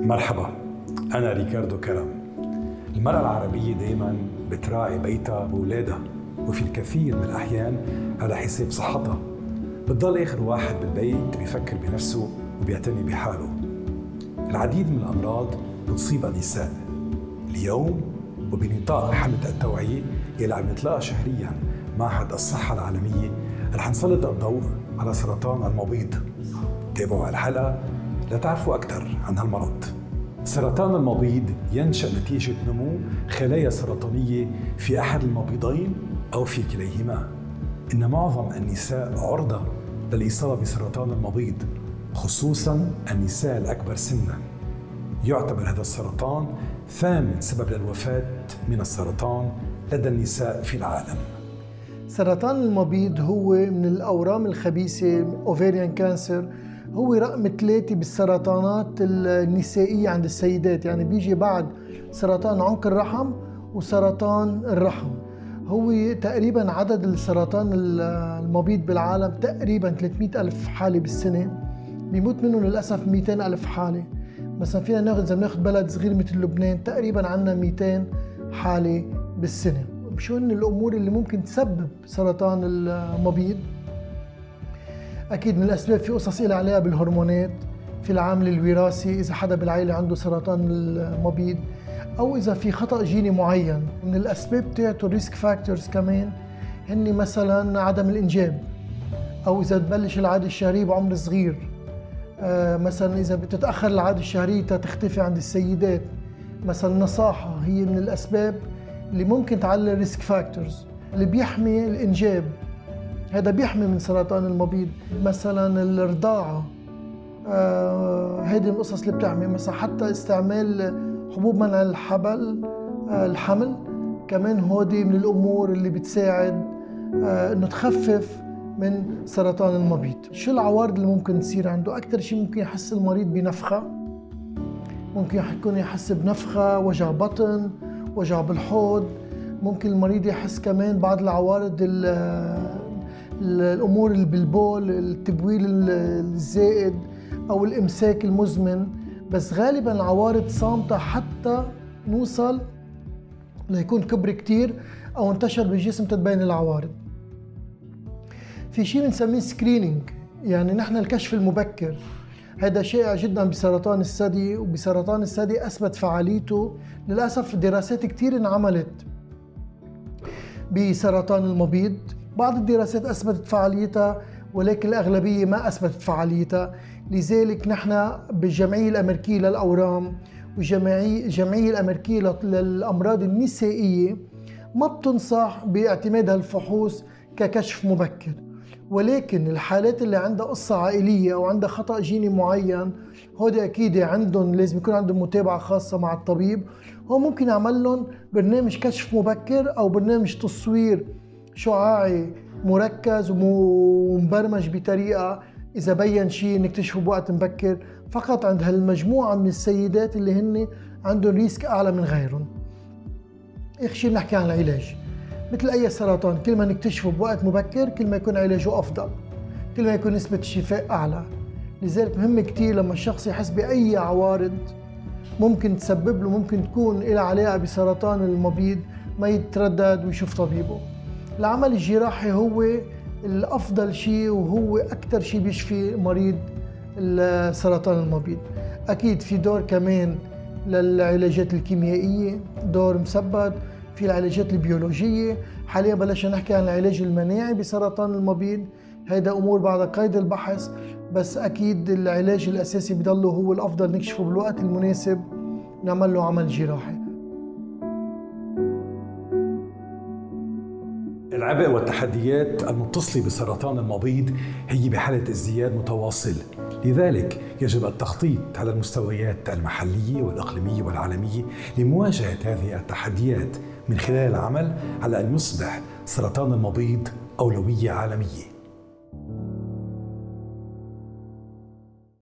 مرحبا، أنا ريكاردو كرم. المرأة العربية دايماً بتراعي بيتها وأولادها، وفي الكثير من الأحيان على حساب صحتها. بتضل آخر واحد بالبيت بيفكر بنفسه وبيعتني بحاله. العديد من الأمراض بتصيب النساء. اليوم وبنطاق حملة التوعية اللي عم نطلقها شهرياً معهد الصحة العالمية، رح نسلط الضوء على سرطان المبيض. تابعوا الحلقة لتعرفوا أكثر عن هالمرض. سرطان المبيض ينشأ نتيجة نمو خلايا سرطانية في أحد المبيضين أو في كليهما. إن معظم النساء عرضة للإصابة بسرطان المبيض، خصوصاً النساء الأكبر سناً. يعتبر هذا السرطان ثامن سبب للوفاة من السرطان لدى النساء في العالم. سرطان المبيض هو من الأورام الخبيثة Ovarian cancer، هو رقم 3 بالسرطانات النسائية عند السيدات، يعني بيجي بعد سرطان عنق الرحم وسرطان الرحم. هو تقريبا عدد السرطان المبيض بالعالم تقريبا 300 ألف حالة بالسنة، بيموت منهم للأسف 200 ألف حالة. مثلا فينا ناخذ بلد صغير مثل لبنان تقريبا عنا 200 حالة بالسنة. شو هن الأمور اللي ممكن تسبب سرطان المبيض؟ أكيد من الأسباب في قصص إلها عليها بالهرمونات، في العامل الوراثي إذا حدا بالعائلة عنده سرطان المبيض، أو إذا في خطأ جيني معين. من الأسباب تاعته الريسك فاكتورز كمان هن مثلا عدم الإنجاب، أو إذا تبلش العادة الشهرية بعمر صغير، مثلا إذا بتتأخر العادة الشهرية تختفي عند السيدات. مثلا النصاحة هي من الأسباب اللي ممكن تعلي الريسك فاكتورز. اللي بيحمي الإنجاب هذا بيحمي من سرطان المبيض. مثلا الرضاعة، هذه من القصص اللي بتحمي. مثلا حتى استعمال حبوب منع الحمل كمان هودي من الأمور اللي بتساعد إنه تخفف من سرطان المبيض. شو العوارض اللي ممكن تصير عنده؟ أكثر شيء ممكن يحس المريض بنفخة، ممكن يكون يحس بنفخة، وجع بطن، وجع بالحوض. ممكن المريض يحس كمان بعض العوارض الأمور اللي بالبول، التبويل الزائد أو الإمساك المزمن. بس غالباً العوارض صامتة حتى نوصل ليكون كبر كتير أو انتشر بالجسم تتبين العوارض. في شيء بنسميه سكرينينج، يعني نحن الكشف المبكر. هذا شائع جدا بسرطان الثدي، وبسرطان الثدي أثبت فعاليته. للأسف دراسات كتير انعملت بسرطان المبيض، بعض الدراسات أثبتت فعاليتها ولكن الأغلبية ما أثبتت فعاليتها. لذلك نحن بالجمعية الأمريكية للأورام والجمعية الأمريكية للأمراض النسائية ما بتنصح باعتماد هالفحوص ككشف مبكر. ولكن الحالات اللي عندها قصة عائلية أو عندها خطأ جيني معين، هودي أكيد لازم يكون عندهم متابعة خاصة مع الطبيب. هو ممكن يعمل لهم برنامج كشف مبكر أو برنامج تصوير شعاعي مركز ومبرمج بطريقة إذا بين شيء نكتشفه بوقت مبكر فقط عند هالمجموعة من السيدات اللي هن عندهم ريسك أعلى من غيرهم. آخر شيء بنحكي عن العلاج. مثل أي سرطان، كل ما نكتشفه بوقت مبكر كل ما يكون علاجه أفضل، كل ما يكون نسبة الشفاء أعلى. لذلك مهم كتير لما الشخص يحس بأي عوارض ممكن تسبب له، ممكن تكون إلها علاقة بسرطان المبيض، ما يتردد ويشوف طبيبه. العمل الجراحي هو الأفضل شيء، وهو أكثر شيء بيشفي مريض سرطان المبيض. أكيد في دور كمان للعلاجات الكيميائية، دور مثبت في العلاجات البيولوجية. حاليا بلشنا نحكي عن العلاج المناعي بسرطان المبيض، هيدا أمور بعد قيد البحث. بس أكيد العلاج الأساسي بضله هو الأفضل نكشفه بالوقت المناسب، نعمل له عمل جراحي. العبء والتحديات المتصلة بسرطان المبيض هي بحالة ازدياد متواصل. لذلك يجب التخطيط على المستويات المحلية والإقليمية والعالمية لمواجهة هذه التحديات من خلال العمل على أن يصبح سرطان المبيض أولوية عالمية.